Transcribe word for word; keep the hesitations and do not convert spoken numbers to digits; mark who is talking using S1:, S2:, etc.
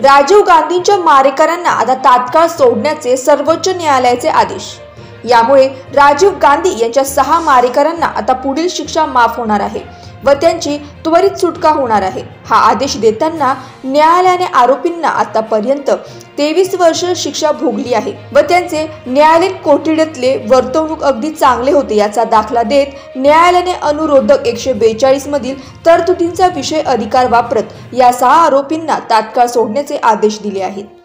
S1: राजीव गांधींच्या मारेकऱ्यांना आता तात्काळ सोडण्याचे सर्वोच्च न्यायालयाचे आदेश। यामुळे राजीव गांधी यांच्या सहा मारेकऱ्यांना आता पुढील शिक्षा माफ होणार आहे व त्यांची त्वरित सुटका होणार आहे। हा आदेश देताना न्यायालयाने आरोपींना आतापर्यंत तेवीस वर्ष शिक्षा भोगली आहे व त्यांचे न्यायालयीन कोठडीतले वर्तवणूक अगदी चांगले होते याचा दाखला देत न्यायालयाने अनुरोधक एकशे बेचाळीस मधील तरतुदींचा विषय अधिकार वापरत या सहा आरोपींना तात्काळ सोडण्याचे आदेश दिले आहेत।